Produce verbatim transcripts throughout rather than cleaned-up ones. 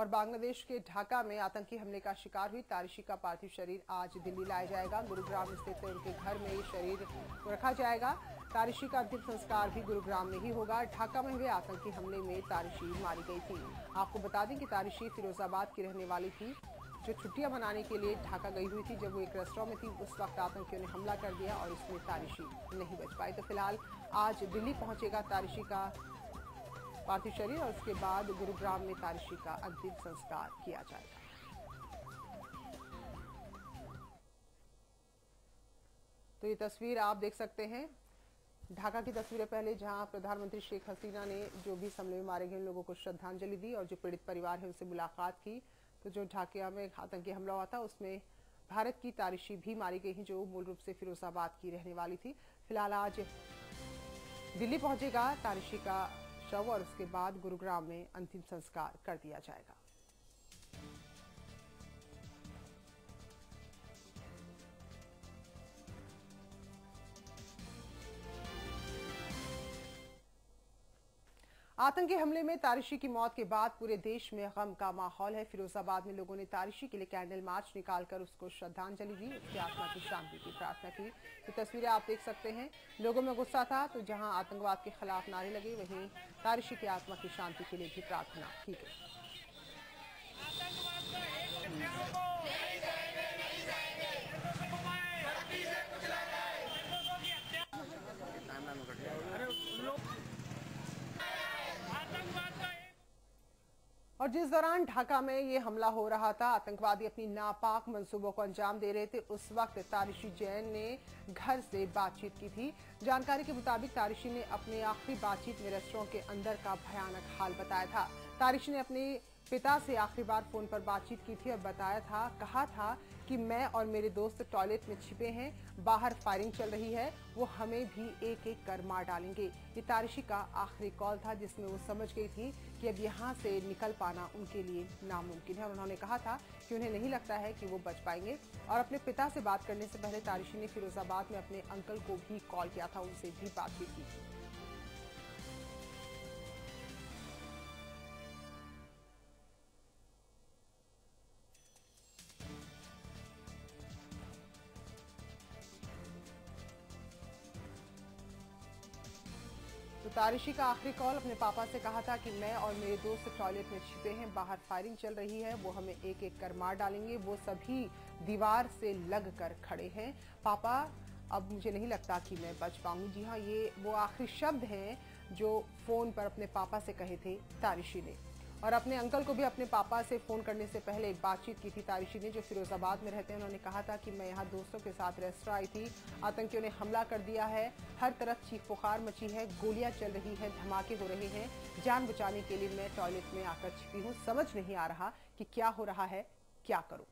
और बांग्लादेश के ढाका में आतंकी हमले का शिकार हुई तारिशी का पार्थिव शरीर आज दिल्ली लाया जाएगा। गुरुग्राम स्थित उनके घर में ये शरीर रखा जाएगा। तारिशी का अंतिम संस्कार भी गुरुग्राम में ही होगा। ढाका में हुए आतंकी हमले में तारिशी मारी गई थी। आपको बता दें कि तारिशी फिरोजाबाद की रहने वाली थी, जो छुट्टियां मनाने के लिए ढाका गई हुई थी। जब वो एक रेस्टोरेंट में थी, उस वक्त आतंकियों ने हमला कर दिया और इसमें तारिशी नहीं बच पाई। तो फिलहाल आज दिल्ली पहुंचेगा तारिशी का पार्थिव शरीर और उसके बाद गुरुग्राम में तारिशी का अंतिम संस्कार किया जाएगा। तो ये तस्वीर आप देख सकते हैं, ढाका की तस्वीरें पहले, जहां प्रधानमंत्री शेख हसीना ने जो भी हमले में मारे गए लोगों को श्रद्धांजलि दी और जो पीड़ित परिवार है उनसे मुलाकात की। तो जो ढाका में आतंकी हमला हुआ था उसमें भारत की तारिशी भी मारी गई है, जो मूल रूप से फिरोजाबाद की रहने वाली थी। फिलहाल आज दिल्ली पहुंचेगा तारिशी का शव और उसके बाद गुरुग्राम में अंतिम संस्कार कर दिया जाएगा। आतंकी हमले में तारिशी की मौत के बाद पूरे देश में गम का माहौल है। फिरोजाबाद में लोगों ने तारिशी के लिए कैंडल मार्च निकालकर उसको श्रद्धांजलि दी, उसकी आत्मा की शांति की प्रार्थना की। तो तस्वीरें आप देख सकते हैं, लोगों में गुस्सा था, तो जहां आतंकवाद के खिलाफ नारे लगे, वहीं तारिशी की आत्मा की शांति के लिए भी प्रार्थना की गई। और जिस दौरान ढाका में ये हमला हो रहा था, आतंकवादी अपनी नापाक मंसूबों को अंजाम दे रहे थे, उस वक्त तारिशी जैन ने घर से बातचीत की थी। जानकारी के मुताबिक तारिशी ने अपने आखिरी बातचीत में रेस्टोरेंट के अंदर का भयानक हाल बताया था। तारिशी ने अपने पिता से आखिरी बार फोन पर बातचीत की थी और बताया था, कहा था कि मैं और मेरे दोस्त टॉयलेट में छिपे हैं, बाहर फायरिंग चल रही है, वो हमें भी एक एक कर मार डालेंगे। ये तारिशी का आखिरी कॉल था, जिसमें वो समझ गई थी कि अब यहाँ से निकल पाना उनके लिए नामुमकिन है। और उन्होंने कहा था कि उन्हें नहीं लगता है कि वो बच पाएंगे। और अपने पिता से बात करने से पहले तारिशी ने फिरोजाबाद में अपने अंकल को भी कॉल किया था, उनसे भी बातचीत की थी। तो तारिशी का आखिरी कॉल अपने पापा से कहा था कि मैं और मेरे दोस्त टॉयलेट में छिपे हैं, बाहर फायरिंग चल रही है, वो हमें एक एक कर मार डालेंगे, वो सभी दीवार से लग कर खड़े हैं। पापा, अब मुझे नहीं लगता कि मैं बच पाऊंगी। जी हाँ, ये वो आखिरी शब्द हैं जो फोन पर अपने पापा से कहे थे तारिशी ने। और अपने अंकल को भी अपने पापा से फोन करने से पहले बातचीत की थी तारिशी ने, जो फिरोजाबाद में रहते हैं। उन्होंने कहा था कि मैं यहाँ दोस्तों के साथ रेस्टोरेंट आई थी, आतंकियों ने हमला कर दिया है, हर तरफ चीख पुकार मची है, गोलियां चल रही हैं, धमाके हो रहे हैं, जान बचाने के लिए मैं टॉयलेट में आकर छिपी हूँ, समझ नहीं आ रहा कि क्या हो रहा है, क्या करूं।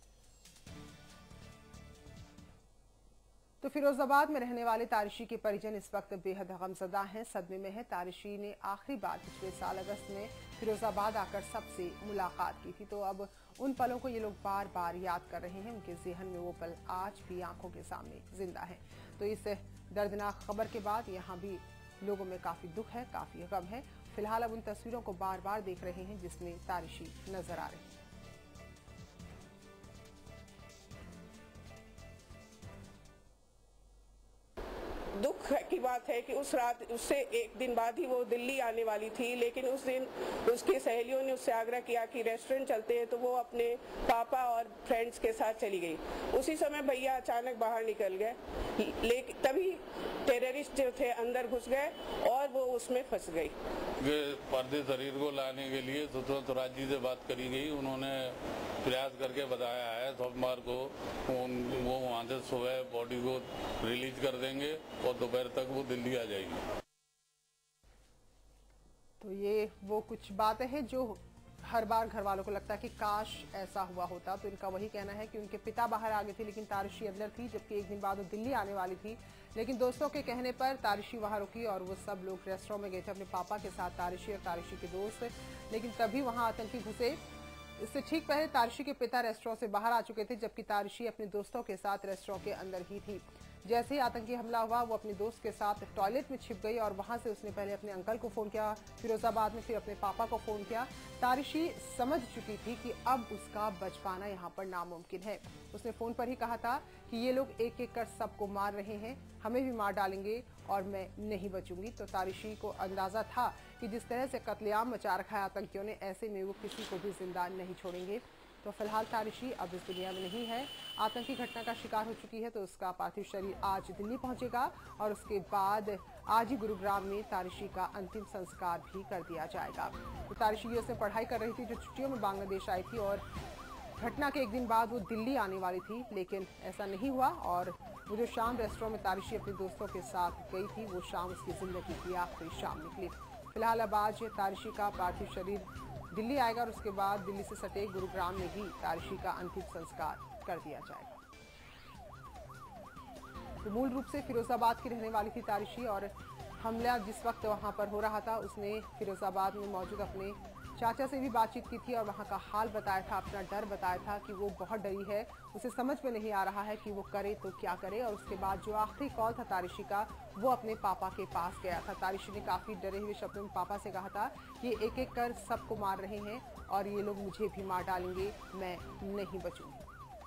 तो फिरोजाबाद में रहने वाले तारिशी के परिजन इस वक्त बेहद गमजदा हैं, सदमे में है। तारिशी ने आखिरी बार पिछले साल अगस्त में फिरोजाबाद आकर सबसे मुलाकात की थी। तो अब उन पलों को ये लोग बार बार याद कर रहे हैं। उनके ज़हन में वो पल आज भी आंखों के सामने जिंदा है। तो इस दर्दनाक खबर के बाद यहाँ भी लोगों में काफी दुख है, काफी गम है। फिलहाल अब उन तस्वीरों को बार बार देख रहे हैं जिसमें तारिशी नजर आ रही है। दुख की बात है कि उस रात, उससे एक दिन बाद ही वो दिल्ली आने वाली थी, लेकिन उस दिन उसकी सहेलियों ने उससे आग्रह किया कि रेस्टोरेंट चलते हैं, तो वो अपने पापा और फ्रेंड्स के साथ चली गई। उसी समय भैया अचानक बाहर निकल गए, लेकिन तभी टेररिस्ट जो थे अंदर घुस गए और वो उसमें फंस गई। पार्थिव शरीर को लाने के लिए सुषमा स्वराज जी से बात करी गई। उन्होंने प्रयास करके बताया है सोमवार को वो वहाँ से सुबह बॉडी को रिलीज कर देंगे और दोपहर तक वो दिल्ली आ जाएगी। तो ये वो कुछ बातें हैं जो हर बार घर वालों को लगता है कि काश ऐसा हुआ होता। तो इनका वही कहना है कि उनके पिता बाहर आ गए थे, लेकिन तारिशी अंदर थी, जबकि एक दिन बाद वो दिल्ली आने वाली थी। लेकिन दोस्तों के कहने पर तारिशी वहां रुकी और वो सब लोग रेस्टोरेंट में गए थे अपने पापा के साथ, तारिशी और तारिशी के दोस्त। लेकिन तभी वहां आतंकी घुसे। इससे ठीक पहले तारिशी के पिता रेस्टोरेंट से बाहर आ चुके थे, जबकि तारिशी अपने दोस्तों के साथ रेस्टोरेंट के अंदर ही थी। जैसे ही आतंकी हमला हुआ वो अपने दोस्त के साथ टॉयलेट में छिप गई और वहां से उसने पहले अपने अंकल को फोन किया फिरोजाबाद में, फिर अपने पापा को फोन किया। तारिशी समझ चुकी थी कि अब उसका बच पाना यहाँ पर नामुमकिन है। उसने फोन पर ही कहा था कि ये लोग एक एक कर सबको मार रहे हैं, हमें भी मार डालेंगे और मैं नहीं बचूंगी। तो तारिशी को अंदाजा था कि जिस तरह से कत्लेआम मचा रखा है आतंकियों ने, ऐसे में वो किसी को भी जिंदा नहीं छोड़ेंगे। तो फिलहाल तारिशी अब इस दुनिया में नहीं है, आतंकी घटना का शिकार हो चुकी है। तो उसका पार्थिव शरीर आज दिल्ली पहुंचेगा और उसके बाद आज ही गुरुग्राम में तारिशी का अंतिम संस्कार भी कर दिया जाएगा। तो तारिशी यूएस में पढ़ाई कर रही थी, जो छुट्टियों में बांग्लादेश आई थी और घटना के एक दिन बाद वो दिल्ली आने वाली थी, लेकिन ऐसा नहीं हुआ। और वो जो शाम रेस्टोरेंट में तारिशी अपने दोस्तों के साथ गई थी, वो शाम उसकी जिंदगी की आखिरी शाम निकली। फिलहाल अब आज तारिशी का पार्थिव शरीर दिल्ली आएगा और उसके बाद दिल्ली से सटे गुरुग्राम में भी तारिशी का अंतिम संस्कार कर दिया जाएगा। तो मूल रूप से फिरोजाबाद की रहने वाली थी तारिशी और हमला जिस वक्त वहां पर हो रहा था, उसने फिरोजाबाद में मौजूद अपने चाचा से भी बातचीत की थी और वहां का हाल बताया था, अपना डर बताया था कि वो बहुत डरी है, उसे समझ में नहीं आ रहा है कि वो करे तो क्या करे। और उसके बाद जो आखिरी कॉल था तारिशी का, वो अपने पापा के पास गया था। तारिशी ने काफी डरे हुए शब्दों में पापा से कहा था कि एक एक कर सबको मार रहे हैं और ये लोग मुझे भी मार डालेंगे, मैं नहीं बचूंगी।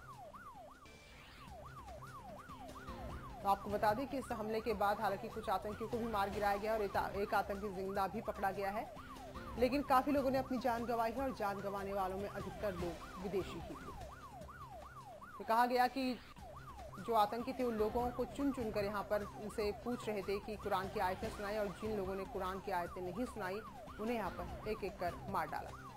तो आपको बता दें कि इस हमले के बाद हालांकि कुछ आतंकियों को भी मार गिराया गया और एक आतंकी जिंदा भी पकड़ा गया है, लेकिन काफी लोगों ने अपनी जान गंवाई है और जान गंवाने वालों में अधिकतर लोग विदेशी ही थे। तो कहा गया कि जो आतंकी थे उन लोगों को चुन चुन कर यहाँ पर उनसे पूछ रहे थे कि कुरान की आयतें सुनाई, और जिन लोगों ने कुरान की आयतें नहीं सुनाई उन्हें यहाँ पर एक एक कर मार डाला।